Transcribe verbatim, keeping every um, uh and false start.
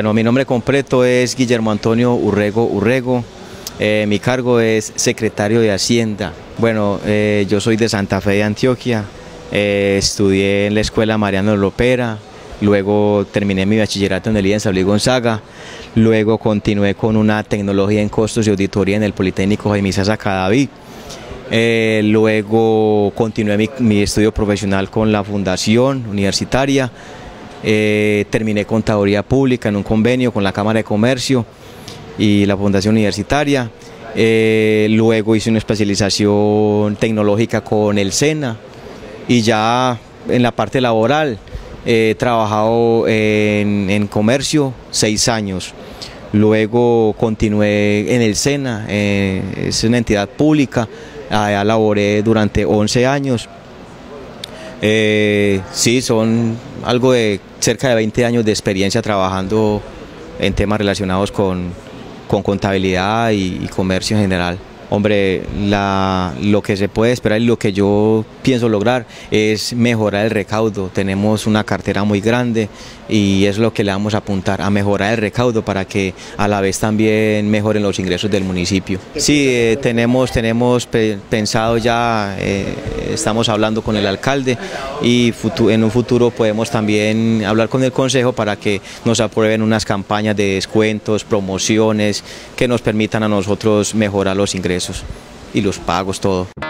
Bueno, mi nombre completo es Guillermo Antonio Urrego Urrego. Eh, mi cargo es secretario de Hacienda. Bueno, eh, yo soy de Santa Fe de Antioquia. Eh, estudié en la escuela Mariano Lopera. Luego terminé mi bachillerato en el I E N San Luis Gonzaga. Luego continué con una tecnología en costos y auditoría en el Politécnico Jaime Sasa Cadavid. Eh, luego continué mi, mi estudio profesional con la Fundación Universitaria. Eh, terminé contaduría pública en un convenio con la Cámara de Comercio y la Fundación Universitaria. Eh, luego hice una especialización tecnológica con el SENA y ya en la parte laboral he trabajado en, en comercio seis años. Luego continué en el SENA, eh, es una entidad pública, allá laboré durante once años. Eh, sí, son algo de cerca de veinte años de experiencia trabajando en temas relacionados con, con contabilidad y, y comercio en general. Hombre, la, lo que se puede esperar y lo que yo pienso lograr es mejorar el recaudo. Tenemos una cartera muy grande y es lo que le vamos a apuntar, a mejorar el recaudo para que a la vez también mejoren los ingresos del municipio. Sí, eh, tenemos, tenemos pe pensado ya, eh, estamos hablando con el alcalde y en un futuro podemos también hablar con el consejo para que nos aprueben unas campañas de descuentos, promociones que nos permitan a nosotros mejorar los ingresos y los pagos, todo.